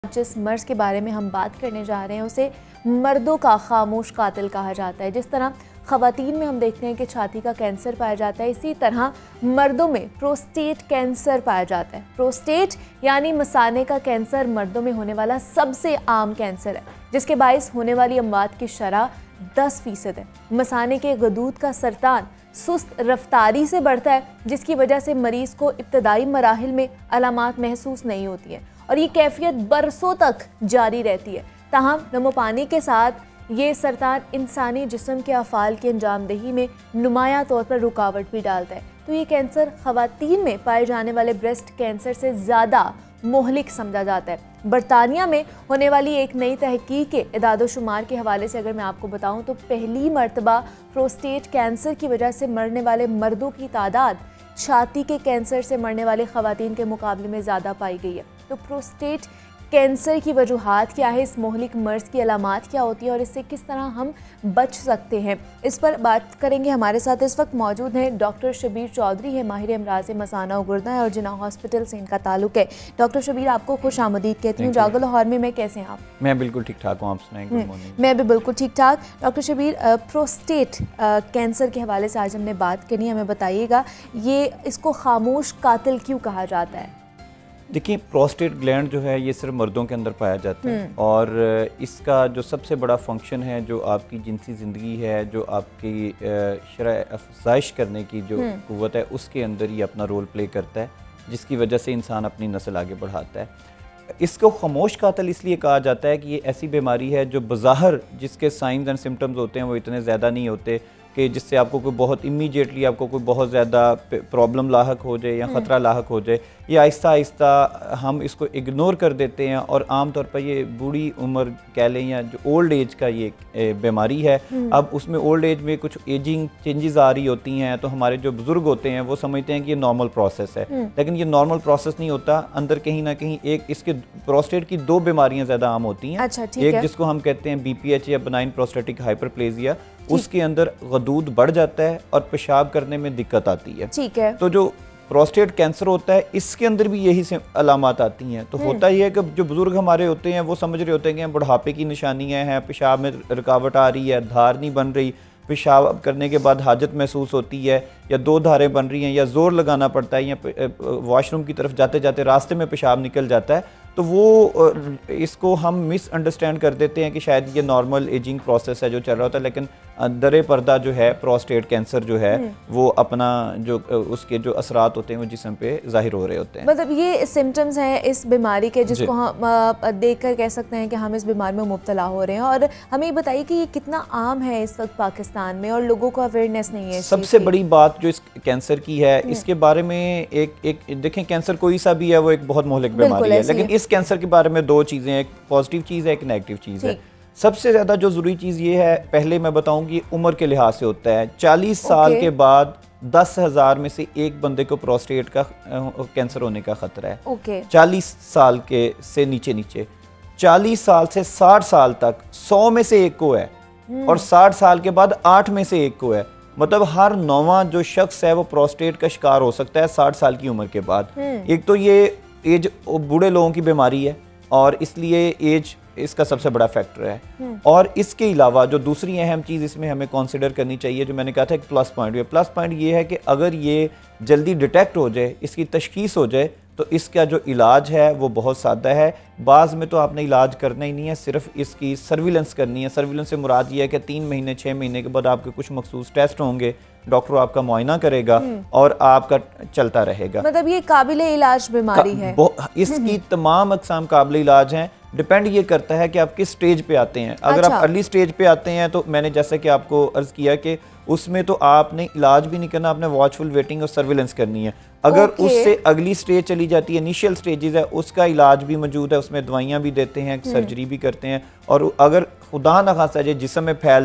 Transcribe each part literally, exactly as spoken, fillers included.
जिस मर्ज के बारे में हम बात करने जा रहे हैं उसे मर्दों का खामोश कातिल कहा जाता है। जिस तरह ख़वातीन में हम देखते हैं कि छाती का कैंसर पाया जाता है, इसी तरह मर्दों में प्रोस्टेट कैंसर पाया जाता है। प्रोस्टेट यानी मसाने का कैंसर मर्दों में होने वाला सबसे आम कैंसर है, जिसके बाइस होने वाली अमवात की शरह दस फीसद है। मसाने के गदूद का सरतान सुस्त रफ्तारी से बढ़ता है, जिसकी वजह से मरीज़ को इब्तदाई मराहिल में अलामात महसूस नहीं होती हैं और ये कैफियत बरसों तक जारी रहती है। ताहम नमो पानी के साथ ये सरतान इंसानी जिस्म के अफ़ाल की अंजामदही में नुमाया तौर पर रुकावट भी डालता है। तो ये कैंसर ख़वातीन में पाए जाने वाले ब्रेस्ट कैंसर से ज़्यादा मोहलिक समझा जाता है। बरतानिया में होने वाली एक नई तहकीक के इदाद-ओ-शुमार के हवाले से अगर मैं आपको बताऊं तो पहली मर्तबा प्रोस्टेट कैंसर की वजह से मरने वाले मर्दों की तादाद छाती के कैंसर से मरने वाले ख़वातीन के मुकाबले में ज़्यादा पाई गई है। तो प्रोस्टेट कैंसर की वजूहात क्या है, इस मोहलिक मर्ज की अलामात क्या होती है और इससे किस तरह हम बच सकते हैं, इस पर बात करेंगे। हमारे साथ इस वक्त मौजूद हैं डॉक्टर शबीर चौधरी है, माहिर अमराज़ मसाना और गुर्दा है और जिना हॉस्पिटल से इनका ताल्लुक है। डॉक्टर शबीर, आपको खुश आमदीद कहती हूँ जागो लाहौर में। मैं कैसे हैं आप? मैं बिल्कुल ठीक ठाक हूँ, आप सुनाएं? Good morning. मैं भी बिल्कुल ठीक ठाक। डॉक्टर शबीर, प्रोस्टेट कैंसर के हवाले से आज हमने बात करनी है, हमें बताइएगा ये इसको खामोश कातिल क्यों कहा जाता है? देखिए, प्रोस्टेट ग्लैंड जो है ये सिर्फ मर्दों के अंदर पाया जाता है और इसका जो सबसे बड़ा फंक्शन है, जो आपकी जिनसी ज़िंदगी है, जो आपकी शरह अफजाइश करने की जो क़ुव्वत है, उसके अंदर ये अपना रोल प्ले करता है, जिसकी वजह से इंसान अपनी नस्ल आगे बढ़ाता है। इसको खामोश कातिल इसलिए कहा जाता है कि ये ऐसी बीमारी है जो बज़ाहिर जिसके साइंस एंड सिम्टम्स होते हैं वो इतने ज़्यादा नहीं होते कि जिससे आपको कोई बहुत इमीडिएटली आपको कोई बहुत ज़्यादा प्रॉब्लम लाहक हो जाए या ख़तरा लाहक हो जाए। ये आहिस्ता आहिस्ता हम इसको इग्नोर कर देते हैं और आम तौर पर ये बूढ़ी उम्र कह लें या जो ओल्ड एज का ये बीमारी है, अब उसमें ओल्ड एज में कुछ एजिंग चेंजेस आ रही होती हैं, तो हमारे जो बुज़ुर्ग होते हैं वो समझते हैं कि ये नॉर्मल प्रोसेस है, लेकिन ये नॉर्मल प्रोसेस नहीं होता। अंदर कहीं ना कहीं एक इसके प्रोस्टेट की दो बीमारियाँ ज़्यादा आम होती हैं। अच्छा, एक जिसको हम कहते हैं बी पी एच या बेनाइन प्रोस्टेटिक हाइपरप्लेजिया, उसके अंदर गदूद बढ़ जाता है और पेशाब करने में दिक्कत आती है। ठीक है। तो जो प्रोस्टेट कैंसर होता है इसके अंदर भी यही से अलामात आती हैं। तो होता ही है कि जो बुजुर्ग हमारे होते हैं वो समझ रहे होते हैं कि बुढ़ापे की निशानियां हैं, पेशाब में रुकावट आ रही है, धार नहीं बन रही, पेशाब करने के बाद हाजत महसूस होती है या दो धारें बन रही हैं या ज़ोर लगाना पड़ता है या वॉशरूम की तरफ जाते जाते रास्ते में पेशाब निकल जाता है, तो वो इसको हम मिसअंडरस्टैंड कर देते हैं कि शायद ये नॉर्मल एजिंग प्रोसेस है जो चल रहा होता है, लेकिन दरे पर्दा जो है प्रोस्टेट कैंसर जो है वो अपना जो उसके जो असरात होते हैं वो जिस्म पे जाहिर हो रहे होते हैं। मतलब ये सिम्टम्स हैं इस बीमारी के जिसको हम देख कर कह सकते हैं कि हम इस बीमारी में मुब्तला हो रहे हैं। और हमें ये बताइए कि ये कितना आम है इस वक्त पाकिस्तान में और लोगों को अवेयरनेस नहीं है। सबसे बड़ी बात जो इस कैंसर की है, इसके बारे में एक एक देखें, कैंसर कोई सा भी है वो एक बहुत मोहलिक बीमारी है, लेकिन इस कैंसर के बारे में दो चीज़ें, एक पॉजिटिव चीज़ है, एक नेगेटिव चीज़ है। सबसे ज़्यादा जो ज़रूरी चीज़ ये है, पहले मैं बताऊं कि उम्र के लिहाज से होता है। चालीस साल के बाद दस हज़ार में से एक बंदे को प्रोस्टेट का कैंसर होने का खतरा है। okay. चालीस साल के से नीचे नीचे चालीस साल से साठ साल तक सौ में से एक को है और साठ साल के बाद आठ में से एक को है। मतलब हर नौवां जो शख्स है वो प्रोस्टेट का शिकार हो सकता है साठ साल की उम्र के बाद। एक तो ये एज बूढ़े लोगों की बीमारी है और इसलिए एज इसका सबसे बड़ा फैक्टर है। और इसके अलावा जो दूसरी अहम चीज़ इसमें हमें कंसिडर करनी चाहिए, जो मैंने कहा था एक प्लस पॉइंट, ये प्लस पॉइंट ये है कि अगर ये जल्दी डिटेक्ट हो जाए, इसकी तशखीस हो जाए, तो इसका जो इलाज है वो बहुत सादा है। बाज़ में तो आपने इलाज करना ही नहीं है, सिर्फ इसकी सर्विलेंस करनी है। सर्विलेंस से मुराद ये है कि तीन महीने छः महीने के बाद आपके कुछ मखसूस टेस्ट होंगे, डॉक्टर आपका मुआयना करेगा और आपका चलता रहेगा। मतलब ये काबिले इलाज बीमारी है। इसकी तमाम अक़साम काबिले इलाज हैं। डिपेंड ये करता है कि आप किस स्टेज पे आते हैं। अगर अच्छा। आप अर्ली स्टेज पे आते हैं तो मैंने जैसा कि आपको अर्ज किया कि उसमें तो आपने इलाज भी नहीं करना, आपने वॉचफुल वेटिंग और सर्विलेंस करनी है। अगर okay. उससे अगली स्टेज चली जाती है, इनिशियल स्टेजेस है, उसका इलाज भी मौजूद है, उसमें दवाइयाँ भी देते हैं, सर्जरी भी करते हैं। और अगर खुदा न खासा जिस्म में फैल जाए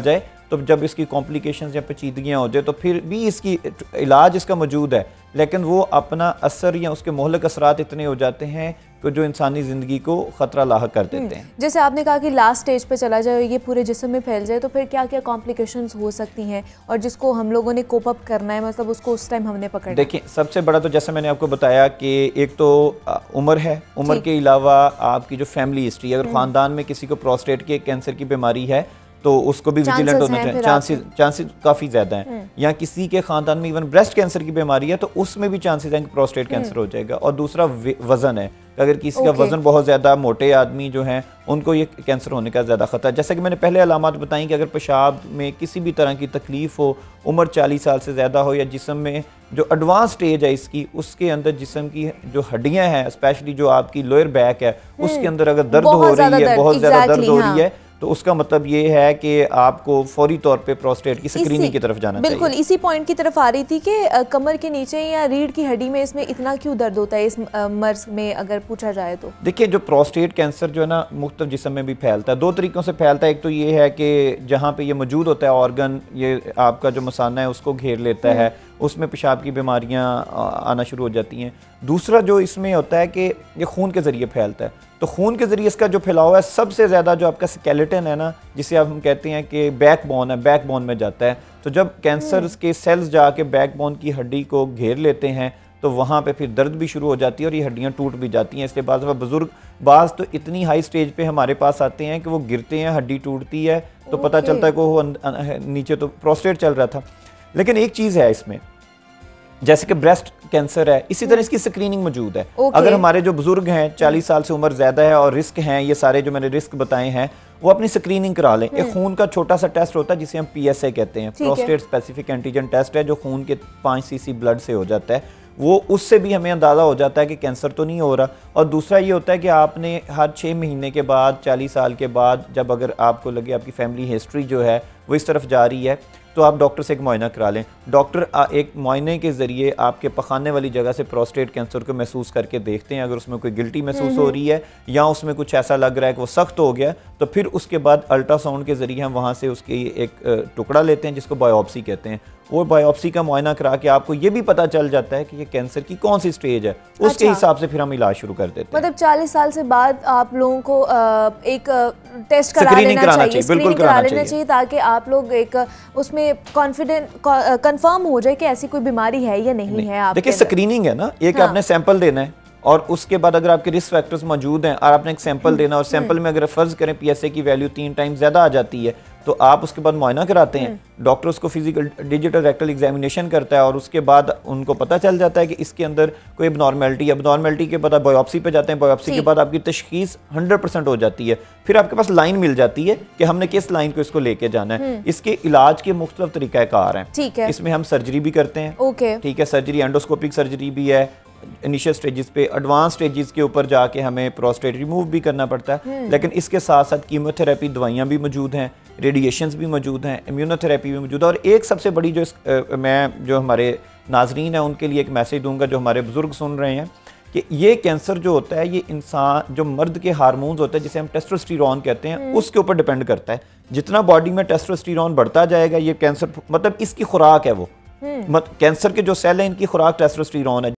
तो जब इसकी कॉम्प्लिकेशंस या पेचीदगियाँ हो जाए तो फिर भी इसकी इलाज इसका मौजूद है, लेकिन वो अपना असर या उसके मोहलक असरात इतने हो जाते हैं कि जो इंसानी ज़िंदगी को ख़तरा लाहक कर देते हैं। जैसे आपने कहा कि लास्ट स्टेज पे चला जाए, ये पूरे जिस्म में फैल जाए, तो फिर क्या क्या कॉम्प्लिकेशंस हो सकती हैं और जिसको हम लोगों ने कोप अप करना है, मतलब उसको उस टाइम हमने पकड़ना? देखिए, सबसे बड़ा तो जैसे मैंने आपको बताया कि एक तो उम्र है, उम्र के अलावा आपकी जो फैमिली हिस्ट्री, अगर ख़ानदान में किसी को प्रोस्टेट के कैंसर की बीमारी है तो उसको भी विजिलेंट होना चाहिए, चांसेस चांसेस काफ़ी ज़्यादा हैं। या किसी के ख़ानदान में इवन ब्रेस्ट कैंसर की बीमारी है तो उसमें भी चांसेस हैं कि प्रोस्टेट कैंसर हो जाएगा। और दूसरा वज़न है, अगर किसी का वज़न बहुत ज़्यादा, मोटे आदमी जो हैं उनको ये कैंसर होने का ज़्यादा ख़तरा है। जैसा कि मैंने पहले अलामात बताई कि अगर पेशाब में किसी भी तरह की तकलीफ़ हो, उम्र चालीस साल से ज़्यादा हो, या जिस्म में जो एडवांस स्टेज है इसकी, उसके अंदर जिस्म की जो हड्डियाँ हैं, स्पेशली जो आपकी लोअर बैक है, उसके अंदर अगर दर्द हो रही है, बहुत ज़्यादा दर्द हो रही है, तो उसका मतलब ये है कि आपको फौरी तौर पे प्रोस्टेट की स्क्रीनिंग की तरफ जाना बिल्कुल चाहिए। इसी पॉइंट की तरफ आ रही थी कि कमर के नीचे या रीढ़ की हड्डी में इसमें इतना क्यों दर्द होता है इस मर्ज में, अगर पूछा जाए तो? देखिए, जो प्रोस्टेट कैंसर जो है ना, मुख्तलिफ जिस्म में भी फैलता है, दो तरीक़ों से फैलता है। एक तो ये है कि जहाँ पे ये मौजूद होता है ऑर्गन, ये आपका जो मसाना है उसको घेर लेता है, उसमें पेशाब की बीमारियाँ आना शुरू हो जाती हैं। दूसरा जो इसमें होता है कि ये खून के ज़रिए फैलता है, तो खून के ज़रिए इसका जो फैलाव है सबसे ज़्यादा जो आपका स्केलेटन है ना, जिसे आप हम कहते हैं कि बैकबोन है, बैकबोन में जाता है। तो जब कैंसर के सेल्स जाके बैकबोन की हड्डी को घेर लेते हैं तो वहाँ पे फिर दर्द भी शुरू हो जाती है और ये हड्डियाँ टूट भी जाती हैं। इसलिए बाद में बुज़ुर्ग बाज़ तो इतनी हाई स्टेज पे हमारे पास आते हैं कि वो गिरते हैं, हड्डी टूटती है, तो पता चलता है कि वो नीचे तो प्रोस्टेट चल रहा था। लेकिन एक चीज़ है इसमें, जैसे कि ब्रेस्ट कैंसर है, इसी तरह इसकी स्क्रीनिंग मौजूद है। अगर हमारे जो बुजुर्ग हैं, चालीस साल से उम्र ज़्यादा है और रिस्क हैं, ये सारे जो मैंने रिस्क बताए हैं, वो अपनी स्क्रीनिंग करा लें। एक खून का छोटा सा टेस्ट होता है जिसे हम पी एस ए कहते हैं, प्रोस्टेट स्पेसिफिक एंटीजन टेस्ट है, जो खून के पाँच सी सी ब्लड से हो जाता है। वो उससे भी हमें अंदाज़ा हो जाता है कि कैंसर तो नहीं हो रहा। और दूसरा ये होता है कि आपने हर छः महीने के बाद, चालीस साल के बाद, जब अगर आपको लगे आपकी फैमिली हिस्ट्री जो है वो इस तरफ जा रही है, तो आप डॉक्टर से एक मुआयना करा लें। डॉक्टर एक मुआयने के ज़रिए आपके पखाने वाली जगह से प्रोस्टेट कैंसर को महसूस करके देखते हैं। अगर उसमें कोई गिल्टी महसूस हो रही है या उसमें कुछ ऐसा लग रहा है कि वो सख्त हो गया, तो फिर उसके बाद अल्ट्रासाउंड के ज़रिए हम वहाँ से उसकी एक टुकड़ा लेते हैं जिसको बायोप्सी कहते हैं। वो बायोप्सी का मुआयना करा के आपको ये भी पता चल जाता है कि ये कैंसर की कौन सी स्टेज है, उसके अच्छा। हिसाब से फिर हम इलाज शुरू कर देते हैं। मतलब चालीस साल से बाद आप लोगों को एक टेस्ट करा लेना चाहिए, बिल्कुल करा लेना चाहिए, ताकि आप लोग एक उसमें कॉन्फिडेंट कंफर्म हो जाए कि ऐसी कोई बीमारी है या नहीं, नहीं। है। आप देखिए, स्क्रीनिंग है ना, एक हाँ। आपने सैंपल देना है और उसके बाद अगर आपके रिस्क फैक्टर्स मौजूद हैं और आपने एक सैंपल देना, और सैंपल में अगर फर्ज करें पीएसए की वैल्यू तीन टाइम ज़्यादा आ जाती है, तो आप उसके बाद मुआयना कराते हैं। डॉक्टर उसको फिजिकल डिजिटल रेक्टल एग्जामिनेशन करता है और उसके बाद उनको पता चल जाता है कि इसके अंदर कोई एबनॉर्मेलिटी एबनॉर्मेलिटी के बाद आप बायोप्सी पे जाते हैं। बायोप्सी के बाद आपकी तशखीस हंड्रेड परसेंट हो जाती है। फिर आपके पास लाइन मिल जाती है कि हमने किस लाइन को इसको लेके जाना है। इसके इलाज के मुख्तलिफ तरीक़ाकार हैं। ठीक है, इसमें हम सर्जरी भी करते हैं। ओके, ठीक है, सर्जरी एंडोस्कोपिक सर्जरी भी है, इनिशियल स्टेजेस पे, एडवांस स्टेजेस के ऊपर जाके हमें प्रोस्टेट रिमूव भी करना पड़ता है। लेकिन इसके साथ साथ कीमोथेरेपी दवाइयाँ भी मौजूद हैं, रेडिएशंस भी मौजूद हैं, इम्यूनोथेरेपी भी मौजूद है। और एक सबसे बड़ी जो इस, आ, मैं जो हमारे नाजरीन हैं उनके लिए एक मैसेज दूंगा, जो हमारे बुजुर्ग सुन रहे हैं, कि ये कैंसर जो होता है ये इंसान जो मर्द के हार्मोन्स होते हैं जिसे हम टेस्टोस्टेरोन कहते हैं, उसके ऊपर डिपेंड करता है। जितना बॉडी में टेस्टोस्टेरोन बढ़ता जाएगा, ये कैंसर मतलब इसकी खुराक है, वो कैंसर के जो सेल हैं इनकी खुराक टेस्टोस्टेरोन है।